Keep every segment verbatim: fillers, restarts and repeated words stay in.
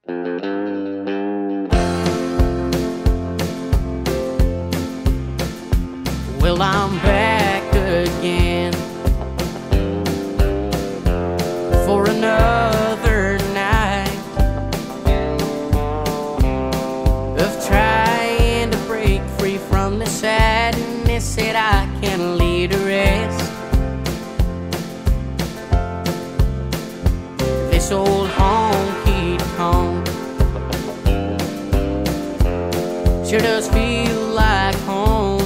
Well, I'm back again for another night of trying to break free from the sadness that I can't lay to rest. This old honky tonk sure does feel like home,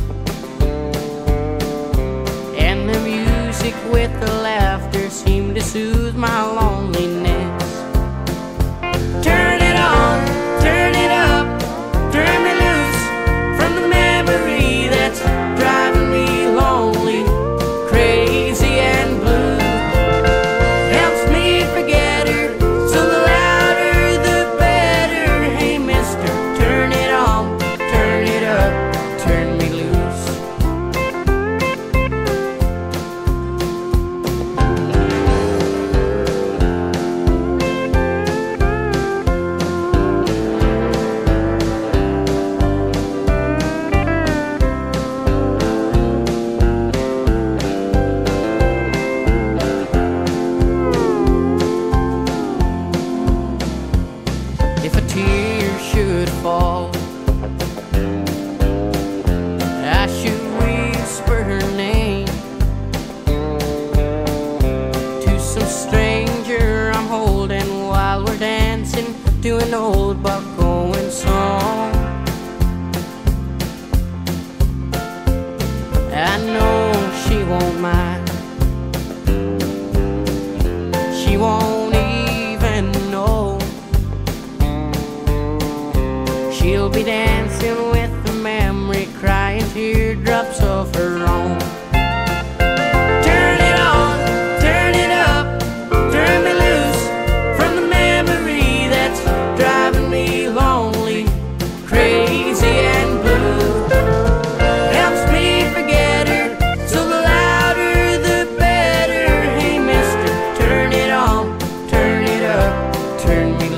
and the music with the laughter seem to soothe my loneliness. Turn it on, turn it up, turn me loose from the memory that's driving me lonely, crazy and blue. Helps me forget her, so the louder the better. Hey mister, turn it on, turn it up, turn me loose. If a tear should fall, I should whisper her name to some stranger I'm holding while we're dancing to an old Buck Owens song. I know she won't mind, she won't even know. She'll be dancing with the memory, crying teardrops of her own. Turn it on, turn it up, turn me loose from the memory that's driving me lonely, crazy and blue. Helps me forget her, so the louder the better. Hey mister, turn it on, turn it up, turn me loose.